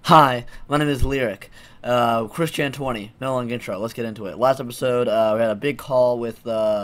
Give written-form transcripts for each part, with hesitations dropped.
Hi, my name is Lyric. Christian 20. No long intro. Let's get into it. Last episode, we had a big call with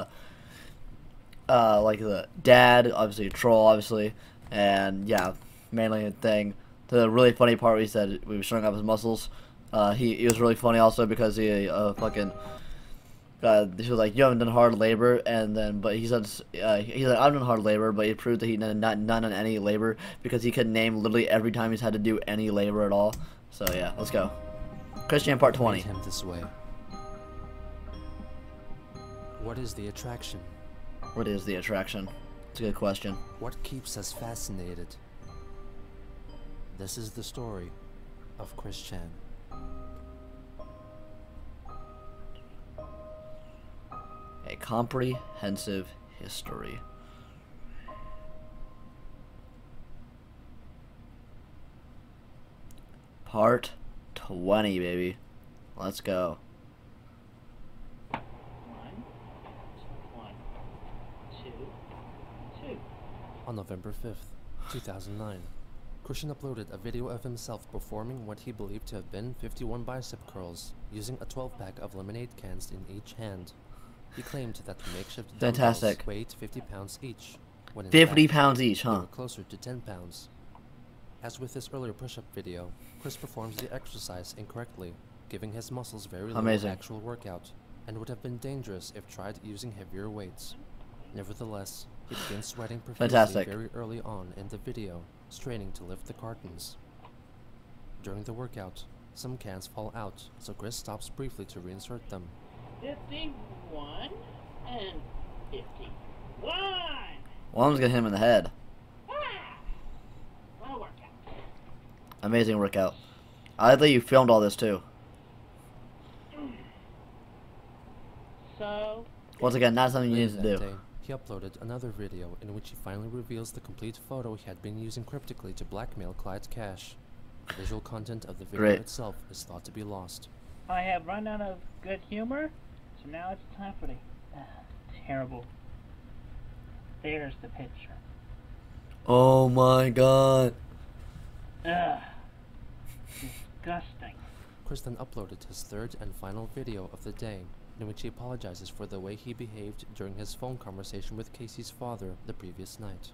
like the dad, obviously a troll, obviously, and yeah, mainly a thing. The really funny part, he said we were showing off his muscles. He was really funny also because he fucking. He was like, you haven't done hard labor, and then, but he said, I've done hard labor, but he proved that he done none on any labor because he could name literally every time he's had to do any labor at all. So yeah, let's go. Christian part 20. Made him this way. What is the attraction? What is the attraction? It's a good question. What keeps us fascinated? This is the story of Christian. A comprehensive history. Part 20, baby. Let's go. On November 5th, 2009, Christian uploaded a video of himself performing what he believed to have been 51 bicep curls, using a 12-pack of lemonade cans in each hand. He claimed that the makeshift Fantastic. dumbbells weighed 50 pounds each, when in 50 fact, pounds each, they huh? were closer to 10 pounds. As with his earlier push-up video, Chris performs the exercise incorrectly, giving his muscles very little actual workout, and would have been dangerous if tried using heavier weights. Nevertheless, he begins sweating profusely very early on in the video, straining to lift the cartons. During the workout, some cans fall out, so Chris stops briefly to reinsert them. 51 and 51. One was gonna hit him in the head. What a workout. Amazing workout. I like that you filmed all this too. So, Once again, not something you Later need to that do. day, he uploaded another video in which he finally reveals the complete photo he had been using cryptically to blackmail Clyde's cash. The visual content of the video Great. itself is thought to be lost. I have run out of good humor, so now it's time for the terrible. There's the picture. Oh my god. Ugh. Disgusting. Chris then uploaded his third and final video of the day, in which he apologizes for the way he behaved during his phone conversation with Casey's father the previous night.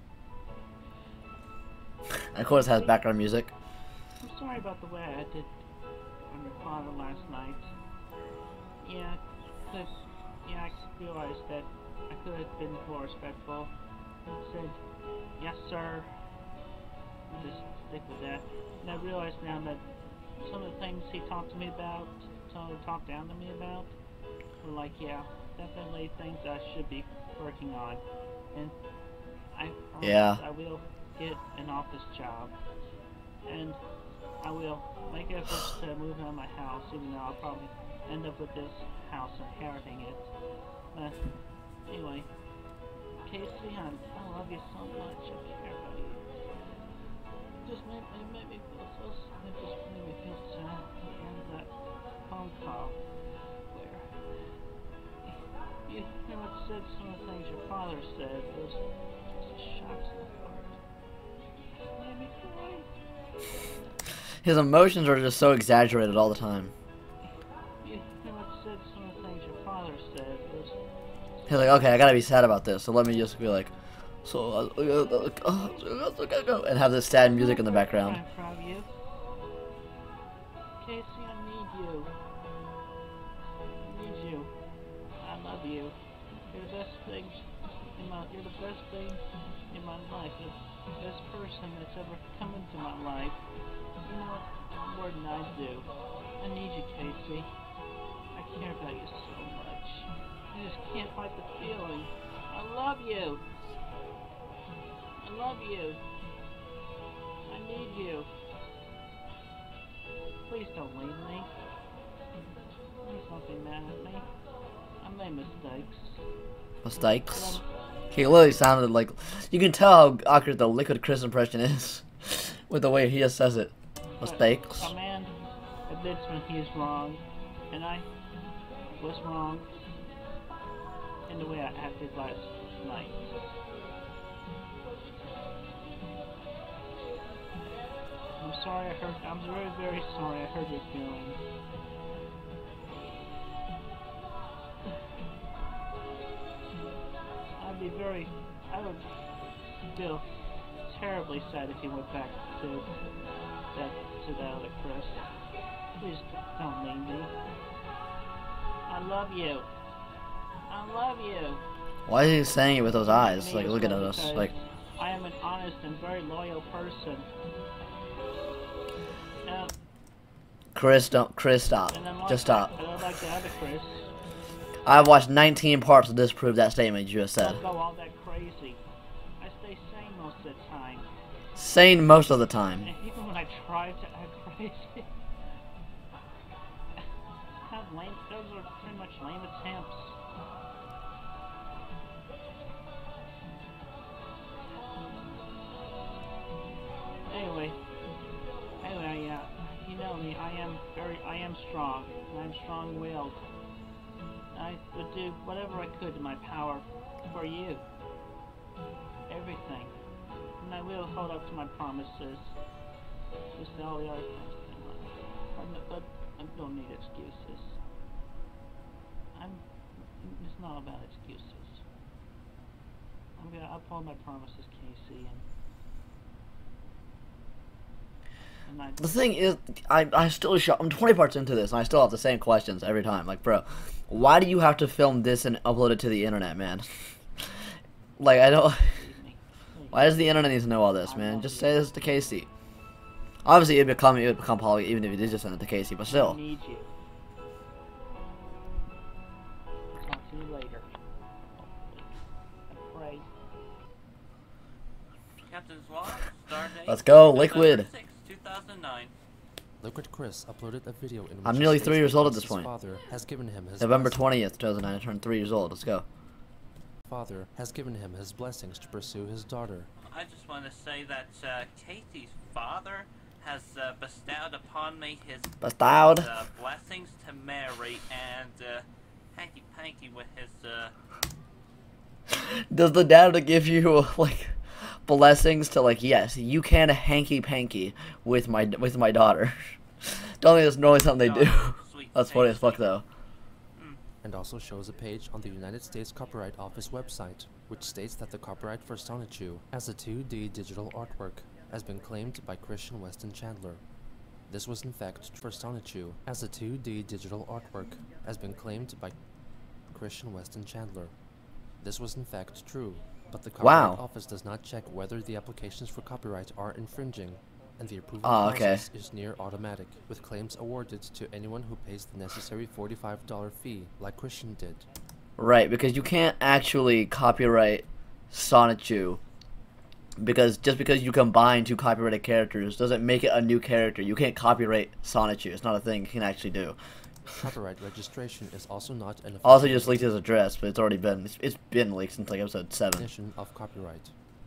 Of course, it has background music. I'm sorry about the way I acted on your father last night. Yeah, I realized that I could have been more respectful and said, yes sir, and just stick with that. And I realize now that some of the things he talked to me about, some of he talked down to me about, were like, yeah, definitely things I should be working on. And I promise I will get an office job. And I will make efforts to move out of my house, even though I'll probably end up with this house inheriting it. But anyway, Casey, I love you so much. I care about you. It just made me feel so sad. It just made me feel sad at the end of that phone call where you pretty much said some of the things your father said. It was just shocks to the heart. It made me cry. His emotions are just so exaggerated all the time. You pretty much said some of the things your father said. It was He's like, okay, I gotta be sad about this, so let me just be like, and have this sad music in the background. I'm proud of you. Casey, I need you. I need you. I love you. You're the best thing in my life. You're the best person that's ever come into my life. You know what more than I do. I need you, Casey. I care about you so much. I just can't fight the feeling. I love you. I love you. I need you. Please don't leave me. Please don't be mad at me. I made mistakes. Mistakes? He literally sounded like, you can tell how accurate the Liquid Chris impression is with the way he just says it. Mistakes. A man admits when he is wrong, and I was wrong in the way I acted last night. I'm sorry I hurt. I'm very, very sorry I hurt your feelings. I would feel terribly sad if you went back to the other Chris. Please don't leave me. I love you. I love you. Why is he saying it with those eyes? Like, looking at us. Like, I am an honest and very loyal person. Chris, stop. Just stop. I don't like the other Chris. I've watched 19 parts to disprove that statement you just said. Don't go all that crazy. I stay sane most of the time. Sane most of the time. And even when I try to act crazy, those are pretty much lame attempts. Anyway, you know me. I am strong. I'm strong-willed. I would do whatever I could in my power for you. Everything. And I will hold up to my promises. Just all the other things. But I don't need excuses. It's not about excuses. I'll uphold my promises, Casey, and the thing is, I still I'm 20 parts into this, and I still have the same questions every time. Like, bro, why do you have to film this and upload it to the internet, man? Like, I don't... Why does the internet need to know all this, man? Just say this to Casey. Obviously, it would become public even if you did just send it to Casey, but still. I need you. Talk to you later. I pray. Captain's log, star date, Let's go, Liquid. 2009. Liquid Chris uploaded a video in which I'm nearly 3 years old at this his point. father has given him his November blessing. 20th, 2009. I turned 3 years old. Let's go. Father has given him his blessings to pursue his daughter. I just want to say that Casey's father has bestowed upon me his blessings to marry and hanky-panky with his Does the dad give you like blessings to like, yes, you can hanky-panky with my daughter? Don't think that's normally something they do. That's funny as fuck though. And also shows a page on the United States Copyright Office website, which states that the copyright for Sonichu as a 2D digital artwork has been claimed by Christian Weston Chandler. This was in fact for Sonichu as a 2D digital artwork has been claimed by Christian Weston Chandler. This was in fact true, but the Copyright Office does not check whether the applications for copyright are infringing, and the approval process is near automatic, with claims awarded to anyone who pays the necessary $45 fee, like Christian did. Right, because you can't actually copyright Sonichu, because just because you combine two copyrighted characters doesn't make it a new character. You can't copyright Sonichu. It's not a thing you can actually do. Copyright registration is also not an also just leaked his address, but it's already been leaked since like episode 7. Definition of copyright.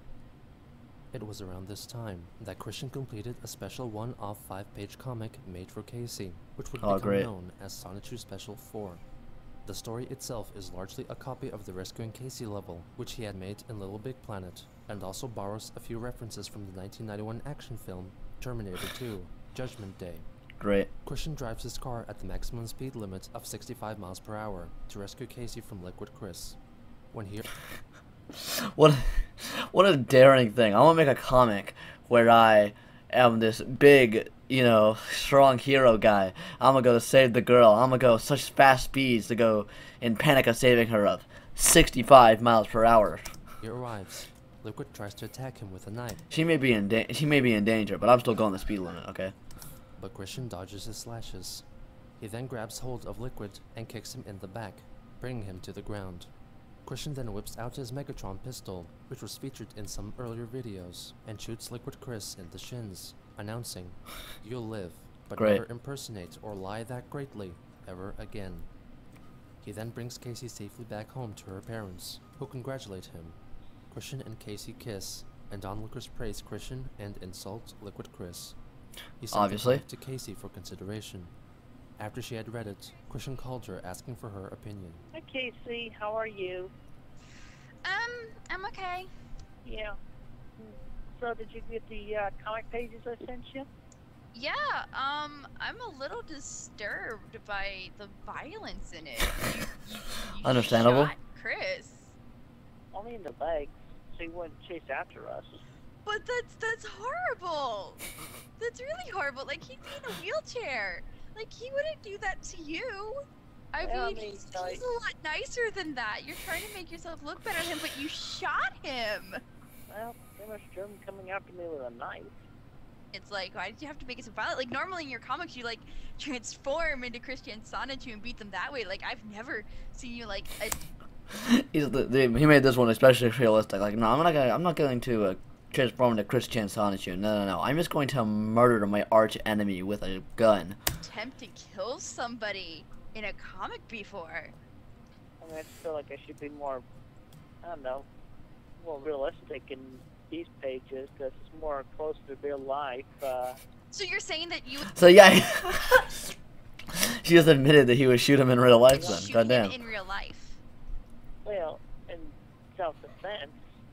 It was around this time that Christian completed a special one-off 5-page comic made for Casey, which would become known as Sonichu Special 4. The story itself is largely a copy of the Rescuing Casey level, which he had made in Little Big Planet, and also borrows a few references from the 1991 action film Terminator 2: Judgment Day. Great. Christian drives his car at the maximum speed limit of 65 miles per hour to rescue Casey from Liquid Chris. When he... What a daring thing. I want to make a comic where I am this big, you know, strong hero guy. I'm going to go save the girl. I'm going to go such fast speeds to go in panic of saving her of 65 miles per hour. He arrives. Liquid tries to attack him with a knife. She may be in danger, but I'm still going the speed limit, okay? But Christian dodges his slashes. He then grabs hold of Liquid and kicks him in the back, bringing him to the ground. Christian then whips out his Megatron pistol, which was featured in some earlier videos, and shoots Liquid Chris in the shins, announcing, "You'll live, but never impersonate or lie that greatly, ever again." He then brings Casey safely back home to her parents, who congratulate him. Christian and Casey kiss, and onlookers praise Christian and insult Liquid Chris. He sent it to Casey for consideration. After she had read it, Christian called her asking for her opinion. Hi Casey, how are you? I'm okay. Yeah. So did you get the comic pages I sent you? Yeah, I'm a little disturbed by the violence in it. You Understandable. shot Chris. Only in the legs, so he wouldn't chase after us. But that's horrible. That's really horrible. Like, he'd be in a wheelchair. Like, he wouldn't do that to you. I mean, he's a lot nicer than that. You're trying to make yourself look better than him, but you shot him. Well, they must have him coming after me with a knife. It's like, why did you have to make it so violent? Like, normally in your comics, you, like, transform into Christian Sonichu and beat them that way. Like, I've never seen you, like, he made this one especially realistic. Like, no, I'm not going to transform into Christian Sonichu. No. I'm just going to murder my arch enemy with a gun. Attempt to kill somebody in a comic before. I mean, I feel like I should be more, I don't know, more realistic in these pages because it's more close to real life. So you're saying that you? So yeah, she just admitted that he would shoot him in real life. Then, goddamn. In real life. Well, in self-defense,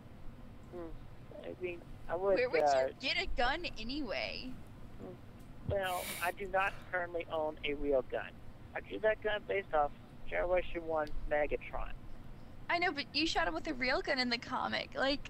I mean, I would. Where would you get a gun anyway? Well, I do not currently own a real gun. I drew that gun based off Generation 1 Megatron. I know, but you shot him with a real gun in the comic. Like,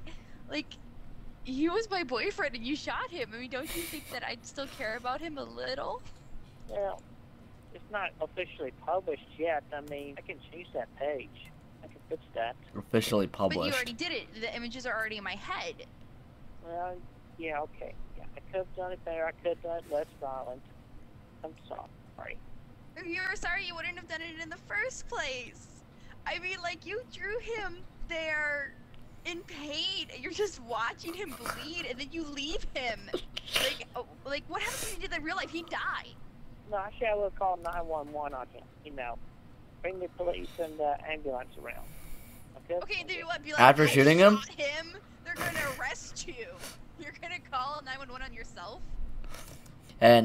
he was my boyfriend and you shot him. I mean, don't you think that I'd still care about him a little? Well, it's not officially published yet. I mean, I can change that page. I can fix that. Officially published. But you already did it. The images are already in my head. Well, yeah, okay. Yeah, I could have done it better. I could have done it less violent. I'm sorry. If you were sorry, you wouldn't have done it in the first place. I mean, like, you drew him there in pain, and you're just watching him bleed, and then you leave him. Like, what happens if he did that in real life? He'd die. No, actually, I would call 911 on him. You know, bring the police and the ambulance around. Okay, then what? Be like, after shooting him? They're gonna arrest you. You're gonna call 911 on yourself? And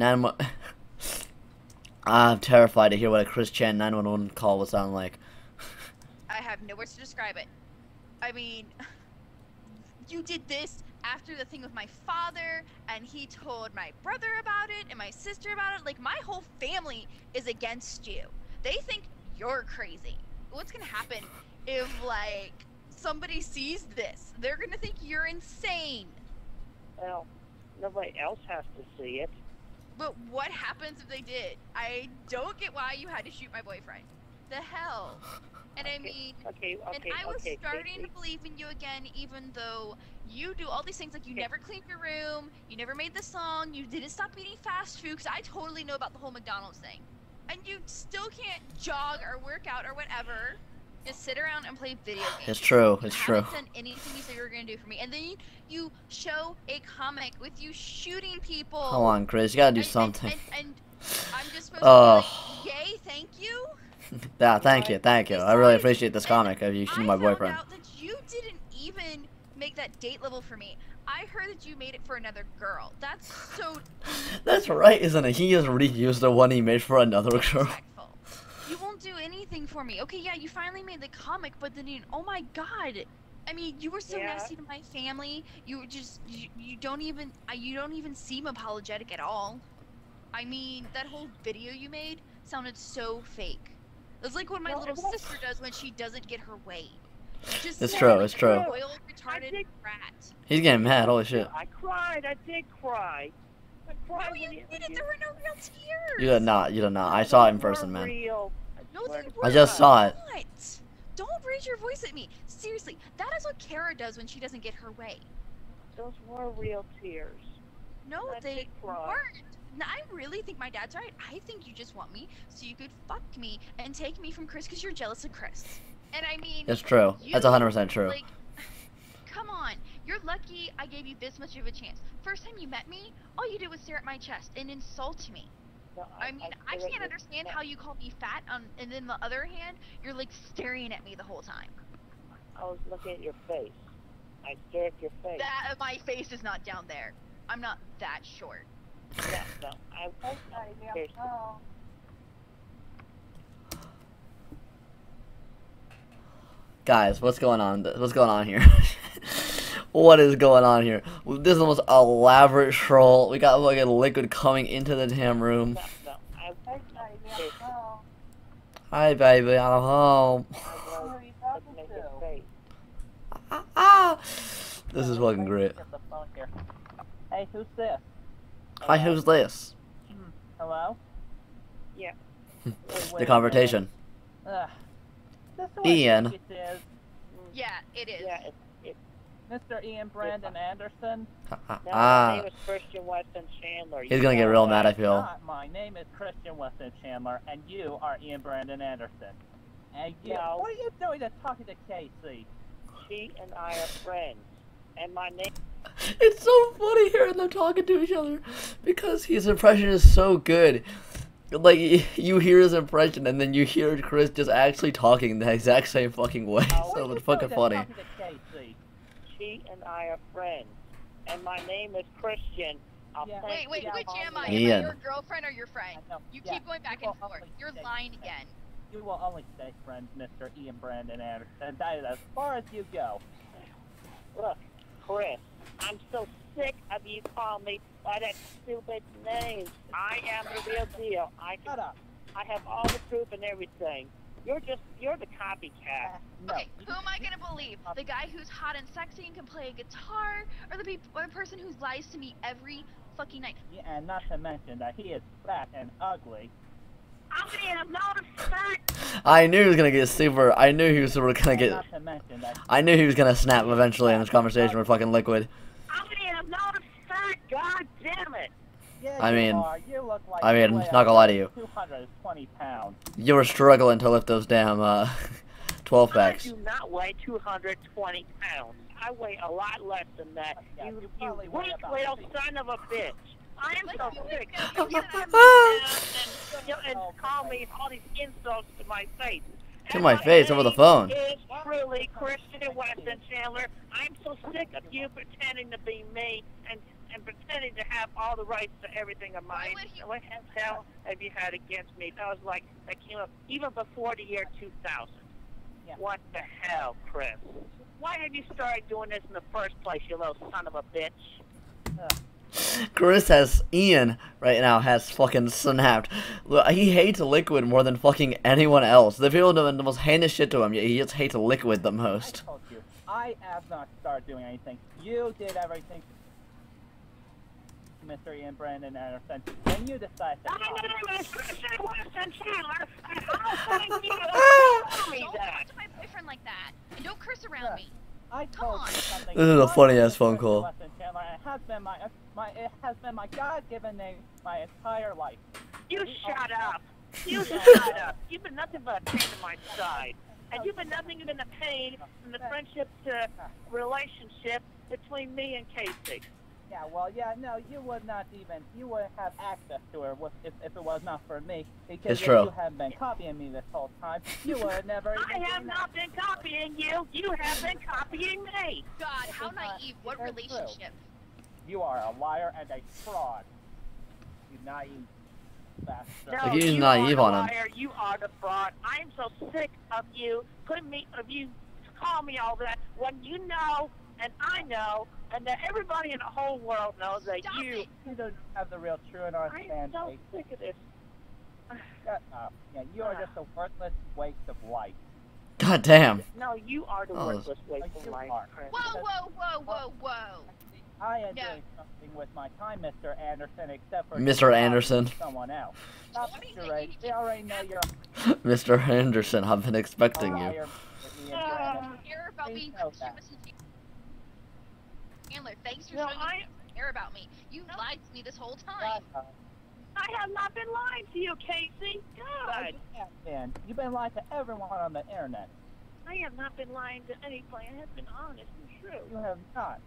I'm terrified to hear what a Chris Chan 911 call would sound like. I have no words to describe it. I mean, you did this after the thing with my father, and he told my brother about it, and my sister about it. Like, my whole family is against you. They think you're crazy. What's gonna happen if, like, somebody sees this? They're gonna think you're insane. Well, nobody else has to see it. But what happens if they did? I don't get why you had to shoot my boyfriend. The hell? And I mean, and I was starting to believe in you again, even though you do all these things, like you never cleaned your room, you never made the song, you didn't stop eating fast food, because I totally know about the whole McDonald's thing. And you still can't jog or work out or whatever. Just sit around and play video games. It's true. It's true. You haven't done anything you said you were going to do for me. And then you show a comic with you shooting people. Come on, Chris. You got to do something. And I'm just supposed to be like, yay, thank you? Yeah, thank you. I really appreciate this comic of you shooting my boyfriend. I found out that you didn't even make that date level for me. I heard that you made it for another girl. That's so... That's right, isn't it? He just reused the one he made for another girl. You won't do anything for me. Okay, yeah, you finally made the comic, but then oh my god. I mean, you were so nasty to my family. You were just you don't even seem apologetic at all. I mean, that whole video you made sounded so fake. It's like what my little sister does when she doesn't get her way. It's true. It's true. Royal retarded rat. He's getting mad. Holy shit. I cried. I did cry. I cried. No, you didn't. There were no real tears. You did not. You did not. I saw it in person, man. Real. No, I just saw it. Don't raise your voice at me. Seriously, that is what Kara does when she doesn't get her way. Those were real tears. No, they weren't. No, I really think my dad's right. I think you just want me so you could fuck me and take me from Chris because you're jealous of Chris. And I mean... It's true. That's 100% true. Like, come on. You're lucky I gave you this much of a chance. First time you met me, all you did was stare at my chest and insult me. No, I mean, I can't understand how you call me fat, and then the other hand, you're like staring at me the whole time. I was looking at your face. I stared at your face. My face is not down there. I'm not that short. No. Guys, what's going on? What's going on here? What is going on here? This is the most elaborate troll. We got fucking Liquid coming into the damn room. Hi, baby, I'm home. This is fucking great. Hey, who's this? Hi, who's this? Hello? Yeah. The confrontation. Ian. Yeah, it is. Yeah, Mr. Ian Brandon Anderson? No, my name is Christian Weston Chandler. He's gonna get real mad, I feel. My name is Christian Weston Chandler, and you are Ian Brandon Anderson. And you, No. what are you doing to talking to Casey? She and I are friends, and my name... It's so funny hearing them talking to each other, because his impression is so good. Like, you hear his impression, and then you hear Chris just actually talking the exact same fucking way, so it's fucking funny. She and I are friends, and my name is Christian. Wait, which am I? Ian. Am I your girlfriend or your friend? You keep going back and forth. You're lying again. You will only stay friends, Mr. Ian Brandon Anderson. That is as far as you go. Look, Chris, I'm so sick of you calling me by that stupid name. I am the real deal. Shut up. I have all the proof and everything. You're the copycat. No. Okay, who am I gonna believe? The guy who's hot and sexy and can play a guitar, or the person who lies to me every fucking night? Yeah, and not to mention that he is fat and ugly. I'm being notified. I knew he was gonna get super. I knew he was gonna get. Not to mention that I knew he was gonna snap eventually in this conversation with fucking Liquid. I'm being notified. God damn it. yeah, I you mean, are. You look like I mean, you weigh not gonna lie to you. 220 pounds. You were struggling to lift those damn 12 packs. I do not weigh 220 pounds. I weigh a lot less than that. Yeah, you probably weigh weak about little 50. son of a bitch. I am so sick. And call me all these insults to my face. To my face over the phone. It's truly Christian Weston Chandler. I'm so sick of you pretending to be me and pretending to have all the rights to everything of mine. What the hell have you had against me? That was like, that came up even before the year 2000. Yeah. What the hell, Chris? Why have you started doing this in the first place, you little son of a bitch? Chris has Ian right now has fucking snapped. Look, he hates Liquid more than fucking anyone else. The people doing the most heinous shit to him, yet he just hates Liquid the most. I told you, I have not started doing anything. You did everything, Mr. Ian Brandon Anderson, and you decided to My name is Christian Weston Chandler, and I'll find you to tell me Don't that. talk to my boyfriend like that, and don't curse around me. I told you something. This is a funny-ass phone Christian call. Weston Chandler, and it has been my God-given name my entire life. You shut up. You shut up. You've been nothing but a pain in my side. And you've been nothing but a pain in the friendship to relationship between me and Casey. Yeah, well, yeah, no, you would have access to her if it was not for me. Because It's if true. you have been copying me this whole time, you would have never even I have seen not been copying you. You have been copying me. God, how naive. What That's true. relationship? You are a liar and a fraud. You naive bastard. No, Like, he's you naive are the on him. liar. You are the fraud. I am so sick of you putting me, of you call me all that when you know and I know and that everybody in the whole world knows that Stop you. it. You don't have the real true and I honest am so fan sick of this. Shut up. Yeah, you are just a worthless waste of life. God damn. No, you are the Oh. worthless waste Like of you life, are. Chris. Whoa, whoa, whoa, whoa, whoa. I am No. doing something with my time, Mr. Anderson, except for Mr. Anderson. someone else. Stop What do you Mr. think Ray. you They already know you're Mr. Anderson, I've been expecting a you. liar, Mr. Ian Brandon. Care about being Please know Christian that. Weston Chandler. Thanks for No, showing me you care about me. You lied to me this whole time. Shut up. I have not been lying to you, Casey. God. You have been. You've been lying to everyone on the internet. I have not been lying to anybody. I have been honest and true. You have not.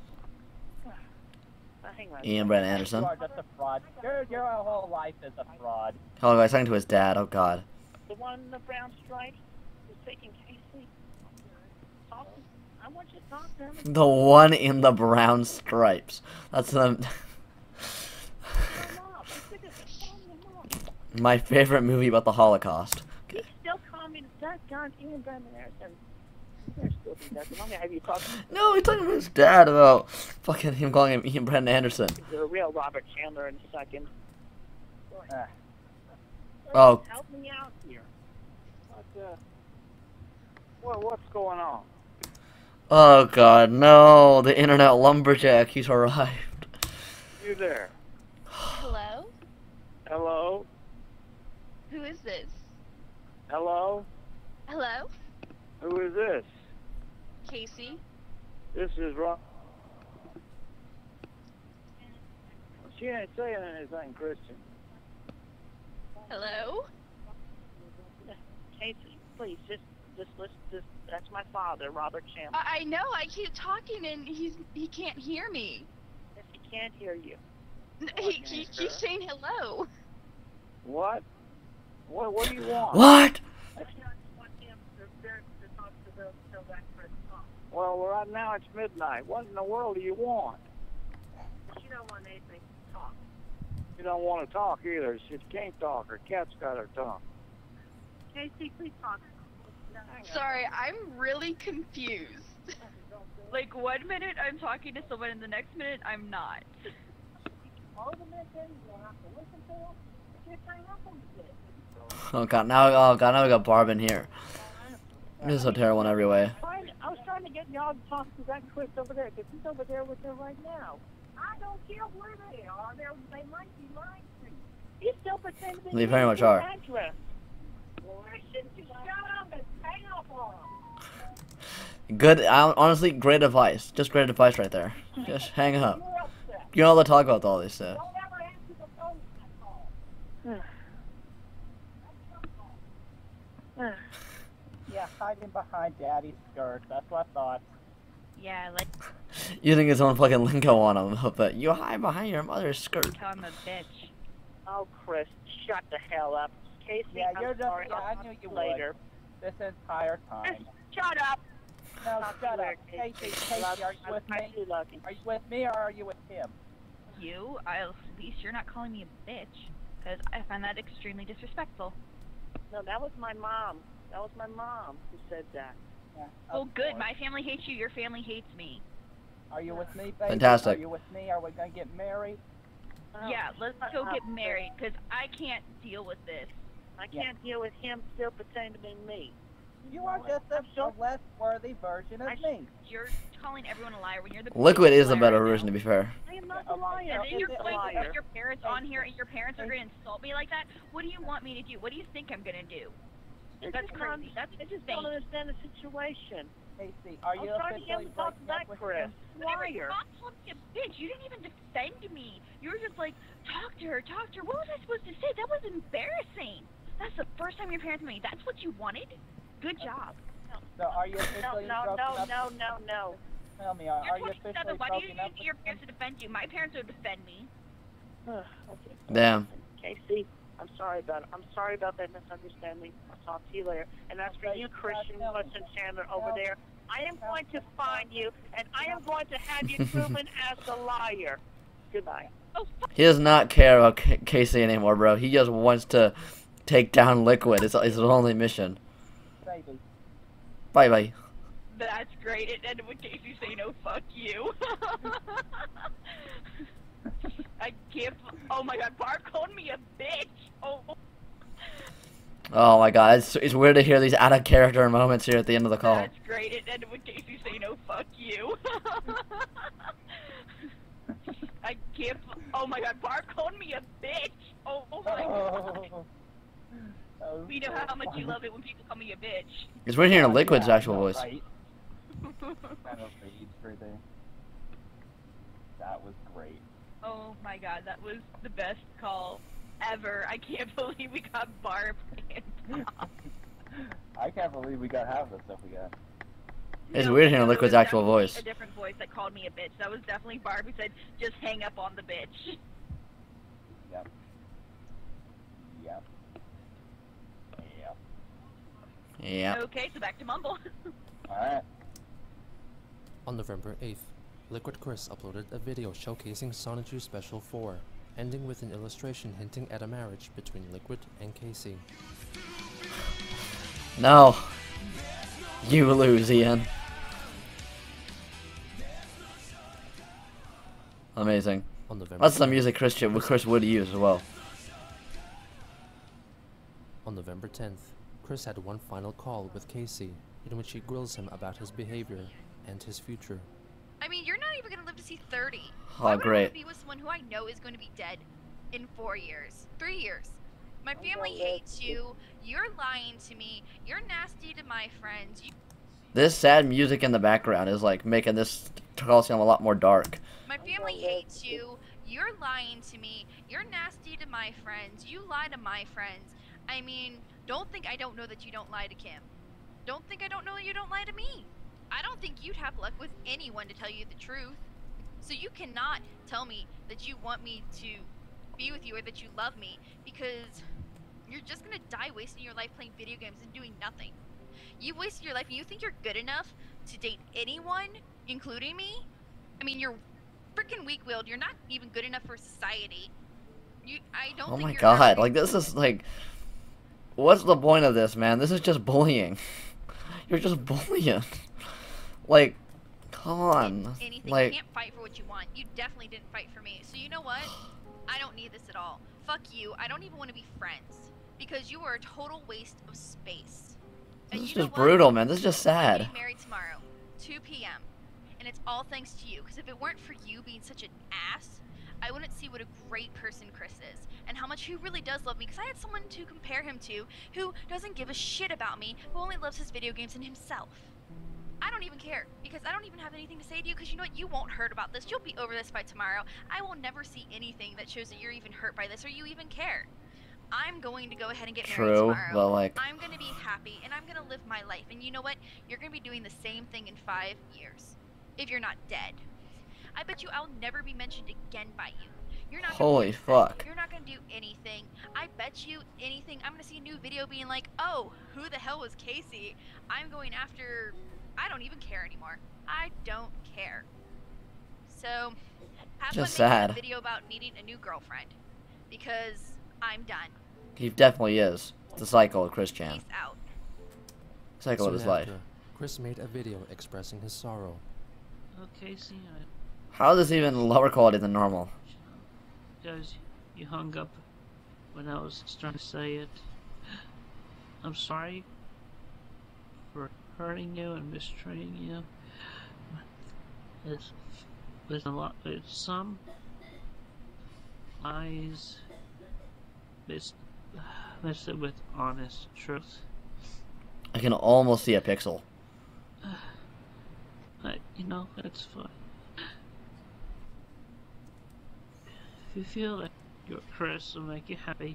Hang on. Ian Brandon You Anderson. are just a fraud. Your whole life is a fraud. Oh, I was talking to his dad. Oh, God. The one in the brown stripes who's taking Casey. Talk to, I want you to talk to him. The one in the brown stripes. That's my favorite movie about the Holocaust. He's still calling me the doggone Ian Brandon Anderson. Have you talked? No, he's talking to his dad about fucking him calling him Brandon Anderson. The real Robert Chandler in a second. Oh. Help me out here. What's going on? Oh God, no! The internet lumberjack, he's arrived. You there? Hello? Hello? Who is this? Hello? Hello? Who is this? Casey? This is Rob. She ain't saying anything, Christian. Hello? Casey, please, just listen. That's my father, Robert Chandler. I know. I keep talking and he can't hear me. Yes, he can't hear you. He keeps saying hello. What? What do you want? What? Well, right now it's midnight. What in the world do you want? She don't want anything to talk. You don't want to talk either. She can't talk. Her cat's got her tongue. Casey, please talk. Sorry, I'm really confused. Like, 1 minute I'm talking to someone and the next minute I'm not. Oh God, now we got Barb in here. This is so terrible in every way. I was trying to get y'all to talk to that Chris over there, because he's over there with her right now. I don't care where they are. They might be lying to you. He's still pretending to be They very much are. address. Well, I should just shut up and hang up on him. Good, honestly, great advice. Just great advice right there. Just hang up. You don't have to talk about all this stuff. Don't ever answer the phone when I call. Yeah, hiding behind Daddy's skirt. That's what I thought. Yeah, like... Using his own fucking lingo on him, but you hide behind your mother's skirt. Tell him a bitch. Oh, Chris, shut the hell up. Casey, Yeah, you're I'm just, sorry. yeah, I'll I talk knew to you later. would. This entire time. Shut up. No, Talk shut to up. her, Casey, are you with I'm me? too lucky. Are you with me or are you with him? You? At least you're not calling me a bitch. Because I find that extremely disrespectful. No, that was my mom. That was my mom who said that. Yeah, Oh, of good. course. My family hates you. Your family hates me. Are you with me, baby? Fantastic. Are you with me? Are we going to get married? Yeah, let's go get married. Because I can't deal with this. I can't deal with him still pretending to be me. You are just a less worthy version of me. You're calling everyone a liar when you're the Liquid is liar a better right version, to now. be fair. I am not the liar. And then you're He's the going to liar. put your parents on here, and your parents are going to insult me like that? What do you want me to do? What do you think I'm going to do? That's crazy. That's I just insane. don't understand the situation. Casey, are you I'm trying to get officially him to talk to breaking that up with Chris. him? Liar. Mom told me a bitch. You didn't even defend me. You were just like, talk to her, talk to her. What was I supposed to say? That was embarrassing. That's the first time your parents met me. That's what you wanted? Good job. So are you officially broken up? No. Tell me, You're are you 27. officially Why do you broken up need your parents to defend you? My parents would defend me. Okay. Damn. Casey, I'm sorry about that misunderstanding. I'll talk to you later. And as for you, Christian Wilson Chandler over there, I am going to find you, and I am going to have you proven as the liar. Goodbye. He does not care about Casey anymore, bro. He just wants to take down Liquid. It's his only mission. Baby. Bye-bye. That's great. It ended with Casey saying, "Oh, fuck you." I can't. Oh my God, Barb called me a bitch. Oh. Oh my God, it's weird to hear these out of character moments here at the end of the call. That's great. It ended with Casey saying, "Oh, fuck you." I can't. Oh my God, Barb called me a bitch. Oh my God. We know how much you love it when people call me a bitch. It's weird hearing Liquid's actual voice. Right. That was great. Oh my God, that was the best call ever. I can't believe we got Barb and Tom. I can't believe we got half the stuff we got. It's weird hearing Liquid's actual voice. A different voice that called me a bitch. That was definitely Barb who said, "Just hang up on the bitch." Yep. Yep. Yep. Yeah. Okay, so back to Mumble. Alright. On November 8th, Liquid Chris uploaded a video showcasing Sonichu Special 4, ending with an illustration hinting at a marriage between Liquid and Casey. No. You lose, Ian. Amazing. That's the music Chris would use as well. On November 10th, Chris had one final call with Casey, in which he grills him about his behavior and his future. I mean, you're not even gonna live to see 30. Oh, Why would great. I want to be with someone who I know is going to be dead in 4 years, 3 years? My family hates you. You're lying to me. You're nasty to my friends. This sad music in the background is like making this call seem a lot more dark. My family hates you. You're lying to me. You're nasty to my friends. You lie to my friends. I mean, don't think I don't know that you don't lie to Kim. Don't think I don't know you don't lie to me. I don't think you'd have luck with anyone to tell you the truth. So you cannot tell me that you want me to be with you or that you love me, because you're just gonna die wasting your life playing video games and doing nothing. You wasted your life and you think you're good enough to date anyone, including me? I mean, you're freaking weak-willed. You're not even good enough for society. I don't Oh think my you're god, ever... like this is like, what's the point of this, man? This is just bullying. You're just bullying. Like, come on. Anything. Like, You can't fight for what you want. You definitely didn't fight for me. So you know what? I don't need this at all. Fuck you. I don't even want to be friends, because you are a total waste of space. And this is you know just what? brutal, man. This is just I'm sad. getting married tomorrow, 2 p.m. And it's all thanks to you, because if it weren't for you being such an ass, I wouldn't see what a great person Chris is, and how much he really does love me, because I had someone to compare him to who doesn't give a shit about me, who only loves his video games and himself. I don't even care, because I don't even have anything to say to you, because you know what? You won't hurt about this. You'll be over this by tomorrow. I will never see anything that shows that you're even hurt by this or you even care. I'm going to go ahead and get married tomorrow. But like, I'm going to be happy, and I'm going to live my life. And you know what? You're going to be doing the same thing in 5 years, if you're not dead. I bet you I'll never be mentioned again by you. You're not holy fuck. You're not going to do anything. I bet you anything. I'm going to see a new video being like, oh, who the hell was Casey? I'm going after... I don't even care anymore. I don't care. So, have just fun sad. making a video about needing a new girlfriend, because I'm done. He definitely is. It's the cycle of Chris Chan. Peace out. Cycle of his life. Chris made a video expressing his sorrow. Okay, see, How is this even lower quality than normal? because you hung up when I was trying to say it. I'm sorry for hurting you and mistreating you. There's a lot. There's some lies mixed it with honest truth. I can almost see a pixel. But you know, that's fine. If you feel that your Chris will make you happy,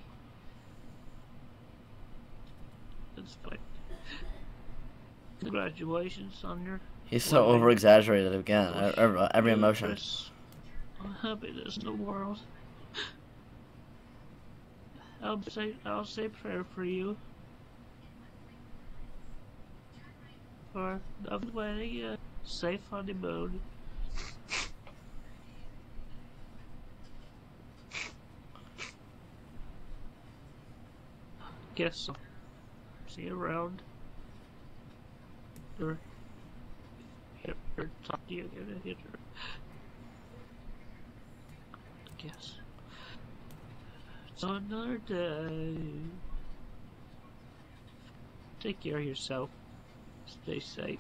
that's fine. Congratulations on your... He's so over-exaggerated again. Every emotion. Chris, happiness in the world. I'll say prayer for you. For a lovely, safe honeymoon. Guess so. See you around. Or talk to you again later. I guess. It's another day. Take care of yourself. Stay safe.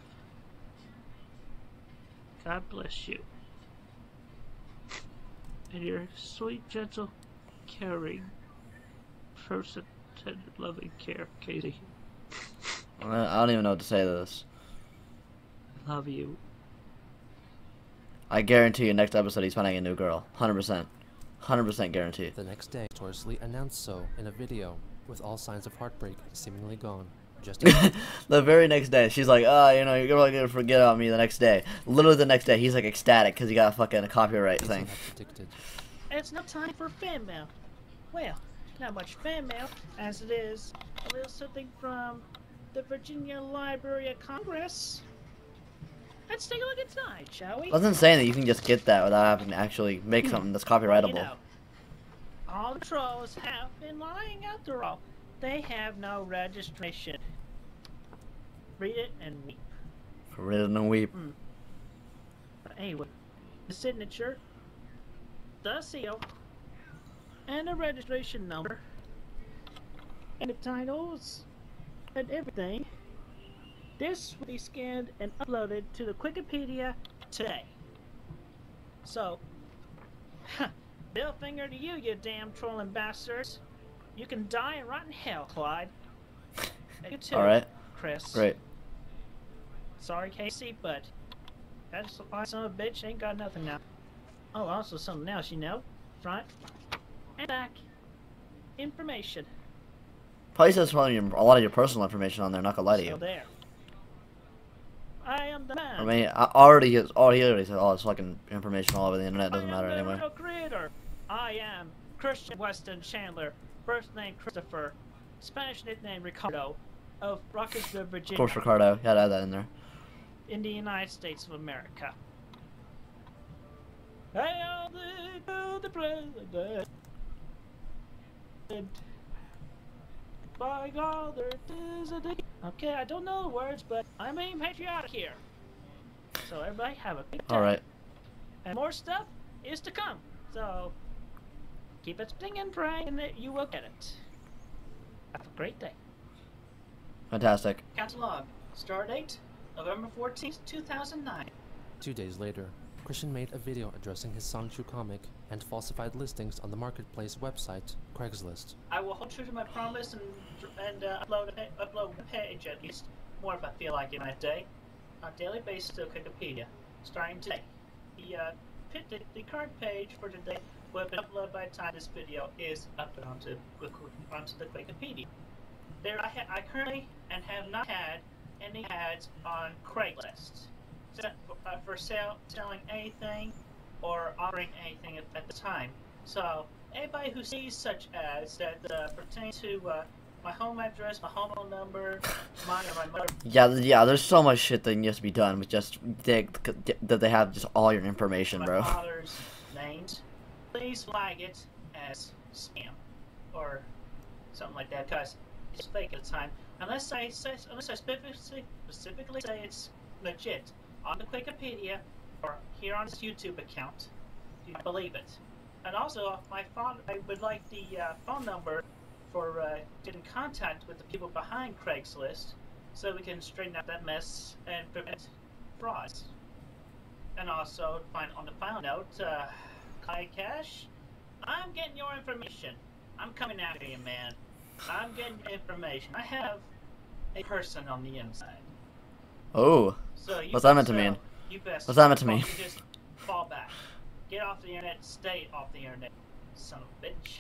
God bless you. And your sweet, gentle, caring person, tender, loving care, Katie. I don't even know what to say to this. Love you. I guarantee you next episode he's finding a new girl. 100%. 100% guarantee. The next day, Torsley announced so in a video, with all signs of heartbreak seemingly gone. Just the very next day, she's like, oh, you know, you're really gonna forget about me the next day. Literally the next day, he's like ecstatic because he got a fucking copyright thing. It's no time for fan mail. Well, not much fan mail, as it is a little something from the Virginia Library of Congress. Let's take a look inside, shall we? I wasn't saying that you can just get that without having to actually make something that's copyrightable. You know, all the trolls have been lying after all. They have no registration. Read it and weep. Read it and weep. But anyway, the signature, the seal, and the registration number, and the titles, and everything. This will be scanned and uploaded to the Wikipedia today. So, middle finger to you, you damn trolling bastards. You can die and rot in hell, Clyde. You too, Alright. Chris. Great. Sorry, Casey, but that son of a bitch ain't got nothing now. Oh, also something else, you know. Front and back information. Probably says a lot of your personal information on there, not gonna lie to you. So there. I am the man. I mean, he already said all this fucking information all over the internet, doesn't matter anyway. I am the creator. I am Christian Weston Chandler, first name Christopher, Spanish nickname Ricardo, of Rocketsville, Virginia. Of course, Ricardo. Gotta add that in there. In the United States of America. Hail the president. By God, there is a day. Okay, I don't know the words, but I'm being patriotic here. So everybody have a big time. Alright. And more stuff is to come. So keep expecting and praying and that you will get it. Have a great day. Fantastic. Catalog. Start date, November 14th, 2009. 2 days later, Christian made a video addressing his Songchu comic and falsified listings on the marketplace website, Craigslist. I will hold true to my promise and upload a page at least, more if I feel like it on a day, on a daily basis to Wikipedia, starting today. The current page for today will have been uploaded by the time this video is uploaded onto the Wikipedia. I currently and have not had any ads on Craigslist for selling anything or offering anything at the time. So anybody who sees such ads that pertain to my home address, my home phone number, mine or my mother. Yeah. There's so much shit that needs to be done with just that they have just all your information, my bro. My father's names. Please flag it as spam or something like that, because it's fake at the time. Unless I specifically say it's legit on the Wikipedia or here on this YouTube account, do you believe it? And also, I would like the phone number for getting in contact with the people behind Craigslist, so we can straighten out that mess and prevent frauds. And also, on the final note, Kai Cash, I'm getting your information. I'm coming after you, man. I'm getting information. I have a person on the inside. Oh. So what's that meant to mean? What's that meant to mean? Just fall back. Get off the internet. Stay off the internet. Son of a bitch.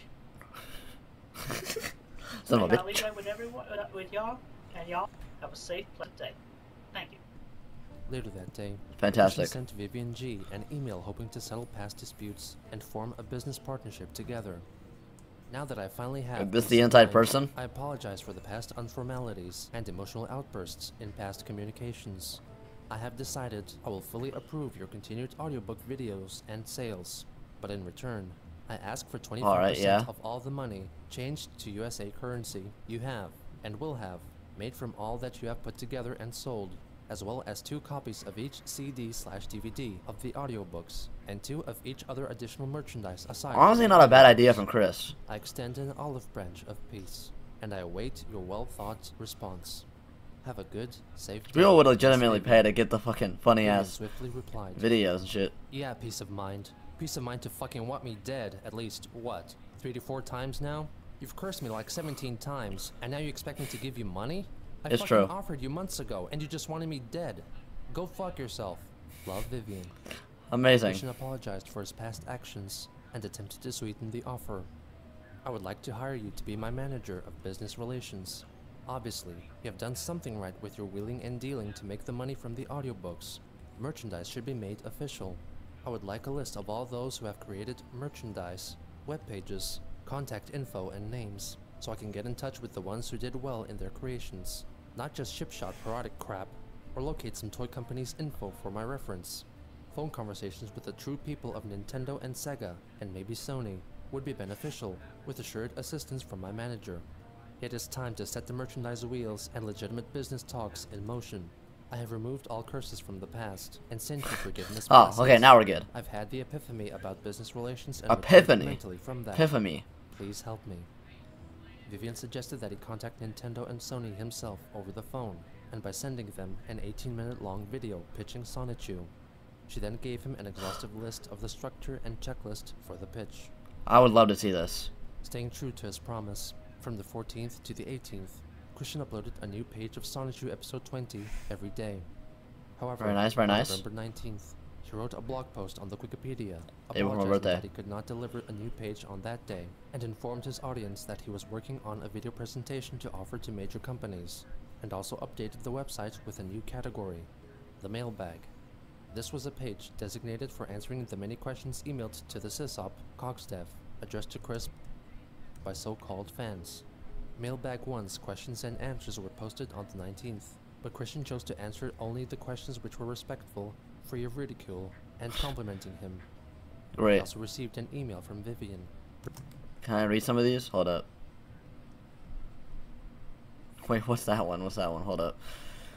Son of a bitch. I'll leave that with everyone, with y'all, and y'all have a safe, pleasant day. Thank you. Later that day, Fantastic. She sent Vivian G an email hoping to settle past disputes and form a business partnership together. Now that I finally have this the inside person? I apologize for the past unformalities and emotional outbursts in past communications. I have decided I will fully approve your continued audiobook videos and sales, but in return, I ask for 25% of all the money changed to USA currency you have and will have made from all that you have put together and sold, as well as 2 copies of each CD/DVD of the audiobooks, and 2 of each other additional merchandise aside. Honestly, not a bad idea from Chris. I extend an olive branch of peace, and I await your well-thought response. Have a good, safe day. People would legitimately pay to get the fucking funny-ass swiftly replied, videos and shit. Yeah, peace of mind. Peace of mind to fucking want me dead at least, what, 3 to 4 times now? You've cursed me like 17 times, and now you expect me to give you money? I fucking offered you months ago, and you just wanted me dead. Go fuck yourself. Love, Vivian. Amazing. Christian apologized for his past actions and attempted to sweeten the offer. I would like to hire you to be my manager of business relations. Obviously, you have done something right with your wheeling and dealing to make the money from the audiobooks. Merchandise should be made official. I would like a list of all those who have created merchandise, web pages, contact info, and names, so I can get in touch with the ones who did well in their creations. Not just shipshot parodic crap, or locate some toy company's info for my reference. Phone conversations with the true people of Nintendo and Sega, and maybe Sony, would be beneficial, with assured assistance from my manager. It is time to set the merchandise wheels and legitimate business talks in motion. I have removed all curses from the past and sent you forgiveness. Oh, okay, now we're good. I've had the epiphany about business relations and mentally from that. Epiphany. Please help me. Vivian suggested that he contact Nintendo and Sony himself over the phone, and by sending them an 18-minute long video pitching Sonichu. She then gave him an exhaustive list of the structure and checklist for the pitch. I would love to see this. Staying true to his promise, from the 14th to the 18th, Christian uploaded a new page of Sonichu episode 20 every day. However, very nice, very nice. On November 19th, he wrote a blog post on the Wikipedia, apologizing that he could not deliver a new page on that day, and informed his audience that he was working on a video presentation to offer to major companies, and also updated the website with a new category, the mailbag. This was a page designated for answering the many questions emailed to the sysop, Cogsdev, addressed to Chris by so-called fans. Mailbag 1's questions and answers were posted on the 19th, but Christian chose to answer only the questions which were respectful, free of ridicule, and complimenting him. Great. He also received an email from Vivian. Can I read some of these? Hold up. Wait, what's that one? What's that one? Hold up.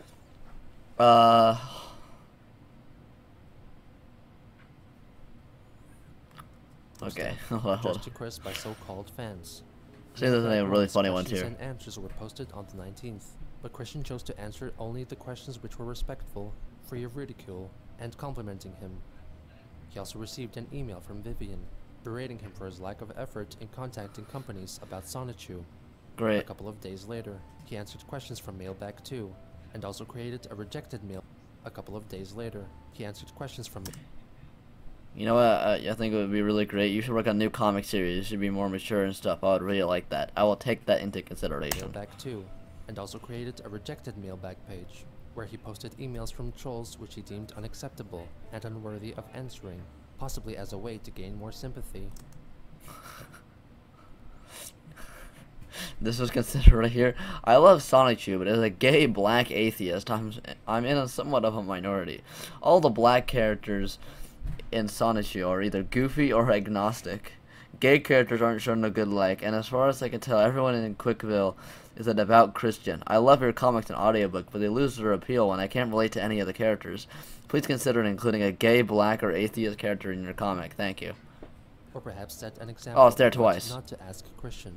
Okay. Addressed to Chris by so-called fans. See, there's a really funny one here. And answers were posted on the 19th, but Christian chose to answer only the questions which were respectful, free of ridicule, and complimenting him. He also received an email from Vivian, berating him for his lack of effort in contacting companies about Sonichu. Great. A couple of days later, he answered questions from Mailbag 2, and also created a rejected mail. A couple of days later, he answered questions from... You know what, I think it would be really great. You should work on a new comic series. It should be more mature and stuff. I would really like that. I will take that into consideration. Mailbag 2, and also created a rejected mailbag page, where he posted emails from trolls which he deemed unacceptable and unworthy of answering, possibly as a way to gain more sympathy. This was considered right here. I love Sonichu, but as a gay black atheist, I'm in a somewhat of a minority. All the black characters in Sonichu are either goofy or agnostic. Gay characters aren't shown a good light, and as far as I can tell, everyone in Quickville is a devout Christian. I love your comics and audiobook, but they lose their appeal when I can't relate to any of the characters. Please consider including a gay, black, or atheist character in your comic. Thank you. Or perhaps set an example. Oh, it's there twice. Not to ask Christian.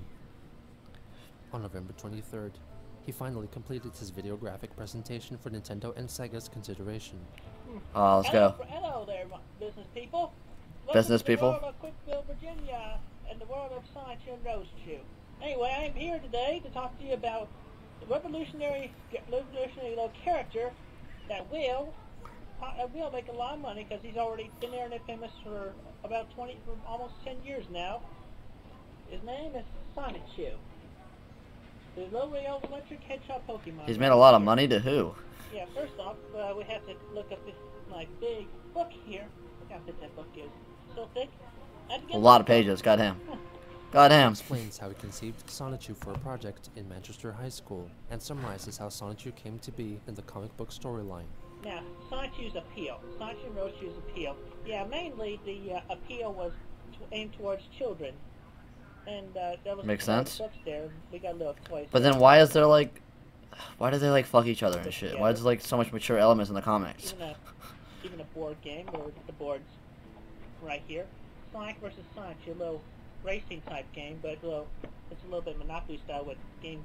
On November 23rd, he finally completed his videographic presentation for Nintendo and Sega's consideration. Let's go. Hello there, business people. Business people. The world of Quickville, Virginia, and the world of Sonichu and Rosechu. Anyway, I'm here today to talk to you about the revolutionary little character that will make a lot of money because he's already been there and famous for about almost 10 years now. His name is Sonichu. The little electric hedgehog Pokemon. He's made a lot of money to who? Yeah, first off, we have to look up this big book here. Look how thick that book is. So thick. A lot of pages. Goddamn. Goddamn. Explains how he conceived Sonichu for a project in Manchester High School, and summarizes how Sonichu came to be in the comic book storyline. Now, Sonichu's appeal. Sonichu and Rosechu's appeal. Yeah, mainly the appeal was aimed towards children. And that was makes sense. Books there. We got little toys. But then why is there why do they fuck each other and shit? Why is there so much mature elements in the comics? Even a board game or the boards right here. Sonic versus Sonic, a little racing type game, but it's a little bit Monopoly style with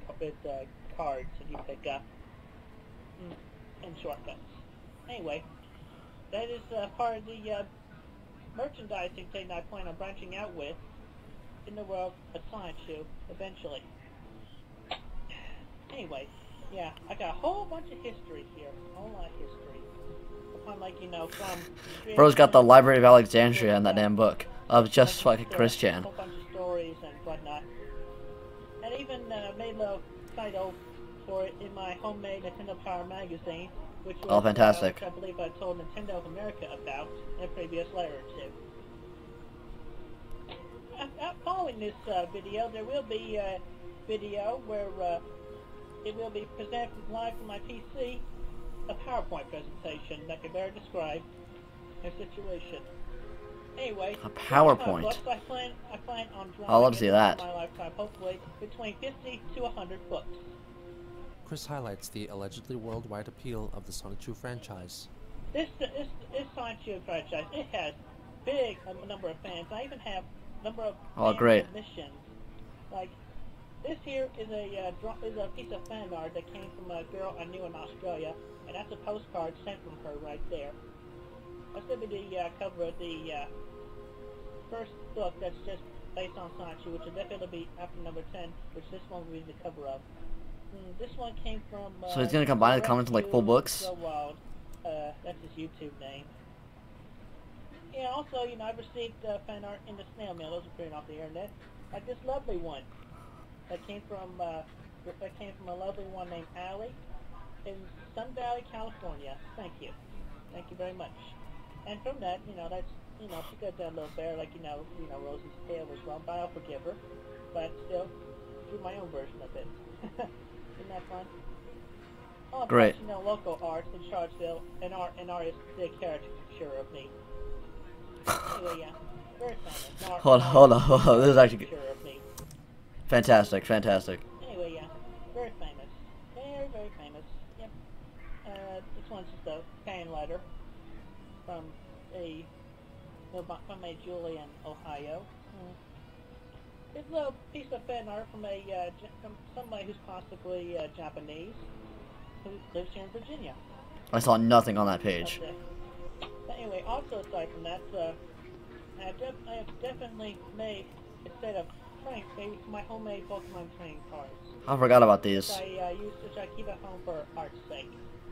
cards that you pick up and shortcuts. Anyway, that is part of the merchandising thing that I plan on branching out with in the world of Sonichu eventually. Anyway, yeah, I got a whole bunch of history here, a whole lot of history. Upon from... Bro's got the Library of Alexandria in that damn book of just fucking Christian. A whole bunch of stories and whatnot. And even made a little title for it in my homemade Nintendo Power magazine, which was, fantastic. Which I believe I told Nintendo of America about in a previous letter or two. Following this video, there will be a video where it will be presented live from my PC, a PowerPoint presentation that can better describe the situation. Anyway, a PowerPoint. Books, I plan on drawing I'd love to see that. my lifetime, hopefully between 50 to 100 books. Chris highlights the allegedly worldwide appeal of the Sonichu franchise. This Sonichu franchise, it has big number of fans. I even have number of submissions. Like, this here is a piece of fan art that came from a girl I knew in Australia, and that's a postcard sent from her right there. That's going to be the cover of the first book that's just based on Sonichu, which will definitely be after number 10, which this one will be the cover of. This one came from... so he's going to combine the comments in like full books? That's his YouTube name. Yeah, also, you know, I've received fan art in the snail mail. Those are printed off the internet. Like this lovely one that came from a lovely one named Allie in Sun Valley, California. Thank you very much. And from that, you know, that's, you know, she got that little bear, like, you know, Rosie's tail was wrong, but I'll forgive her. But still, do my own version of it. Isn't that fun? Oh, great. Plus, you know, local arts in Charlottesville, an artist did a caricature of me. Anyway, yeah, very famous. Hold on. This is actually fantastic. Anyway, yeah, very famous. Very famous. Yep. This one's just a fan letter from a Julian, Ohio. It's a little piece of fan art from somebody who's possibly Japanese, who lives here in Virginia. I saw nothing on that page. But anyway, also aside from that, I have definitely made a set of my homemade Pokemon trading cards. I forgot about these. Which I keep at home for art's sake.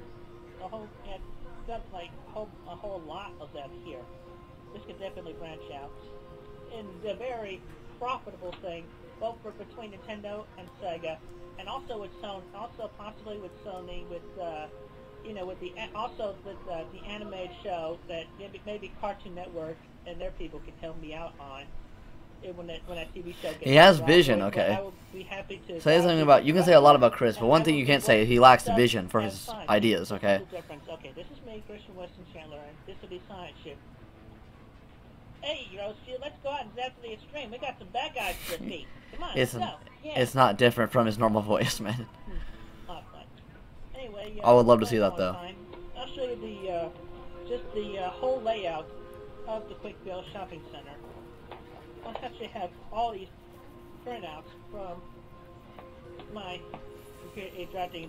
Got like a whole lot of them here. This could definitely branch out. And the very profitable thing, both between Nintendo and Sega, and also with Sony, also possibly with Sony, with with the animated show that maybe Cartoon Network and their people can help me out on. When that TV show gets he has vision, okay. I will be happy to say something about. You can say a lot about Chris, but one thing you can't say, he lacks the vision for his ideas, okay. Okay, this is me, Christian Weston Chandler, and this will be Sonichu. Hey, Rosefield, let's go out and zap to the extreme. We got some bad guys to defeat. Come on, let's go. Yeah. It's not different from his normal voice, man. Anyway, I would love to see that, though. I'll show you the whole layout of the Quickville Shopping Center. I'll actually have all these printouts from my computer aid drafting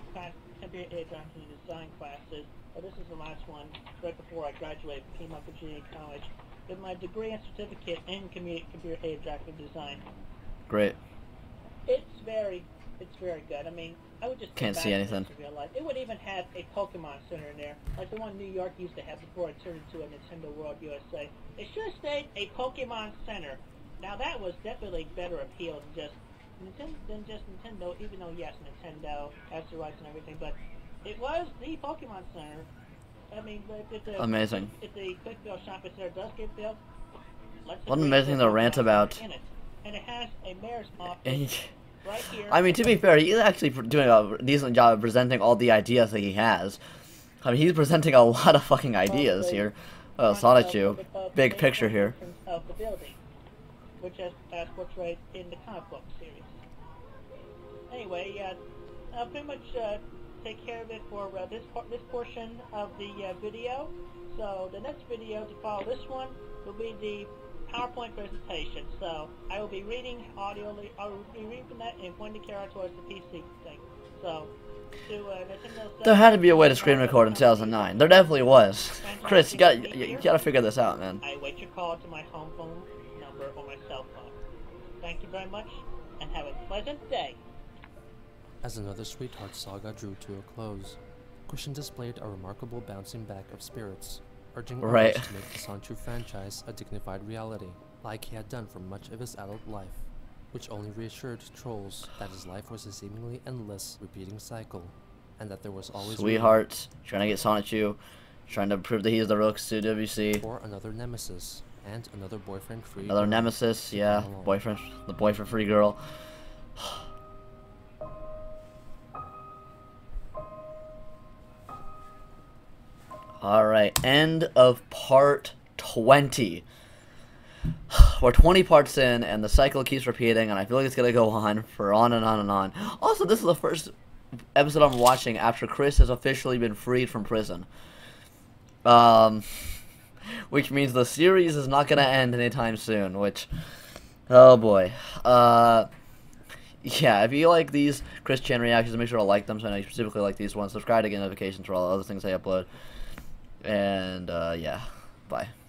design classes. This is the last one, right before I graduated from Piedmont Virginia College, with my degree and certificate in computer aid drafting design. Great. It's very good. I mean, I would just can't see anything. In real life. It would even have a Pokemon Center in there, like the one New York used to have before it turned into a Nintendo World USA. It should have stayed a Pokemon Center. Now that was definitely better appeal than just Nintendo, even though yes, Nintendo has the rights and everything, but it was the Pokemon Center. I mean, amazing. If the Quickville Shopping Center does get built, what an amazing to rant about. In it. And it has a mayor's office. Right here. I mean, to be fair, he's actually doing a decent job of presenting all the ideas that he has. I mean, he's presenting a lot of fucking ideas here. Sonichu, big picture here. Of the building, which is portrayed in the comic book series. Anyway, I'll pretty much take care of it for this portion of the video. So the next video to follow this one will be the PowerPoint presentation. So I will be reading audioly. I will be reading that and pointing the camera towards the PC thing. So there had to be a way to screen record in 2009. There definitely was. Chris, you gotta figure this out, man. I await your call to my home phone number or my cell phone. Thank you very much, and have a pleasant day. As another sweetheart saga drew to a close, Christian displayed a remarkable bouncing back of spirits, urging others to make the Sonichu franchise a dignified reality, like he had done for much of his adult life, which only reassured trolls that his life was a seemingly endless, repeating cycle, and that there was always sweethearts trying to get Sonichu, trying to prove that he is the real WC. Or another nemesis, and another boyfriend-free. Another nemesis, yeah, the boyfriend-free girl. Alright, end of part 20. we're 20 parts in, and the cycle keeps repeating, and I feel like it's gonna go on for on and on and on. Also, this is the first episode I'm watching after Chris has officially been freed from prison. Which means the series is not gonna end anytime soon, which, oh boy. Yeah, if you like these Chris Chan reactions, make sure to like them, so I know you specifically like these ones. Subscribe to get notifications for all the other things I upload. And, yeah, bye.